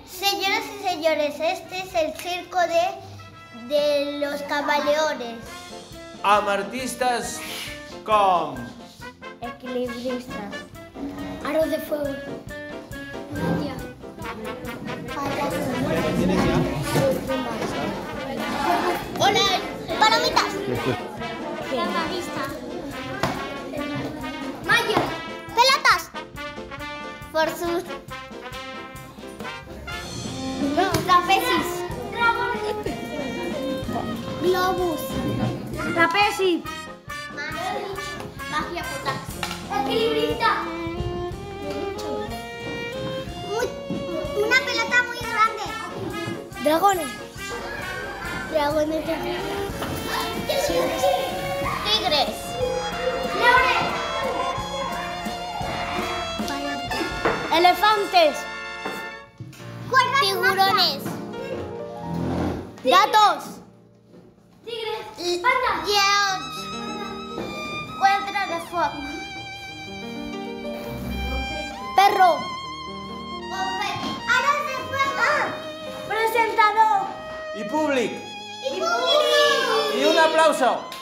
Señoras y señores, este es el circo de los camaleones. Amartistas com Equilibristas. Aros de fuego. Magia. Hola, palomitas. Maya. Pelotas. Forsus. Trapecis. Globus. Trapezi. Magia potas. Equilibrista. Una pelota muy grande. Dragones. Dragones de tigres. Leones. Elefantes. Tiburones. Gatos. Tigres. Pandas. Lleons. Cuadra de fuego. Perro. Aros de fuego. Presentador. y públic. Y público. Y un aplauso.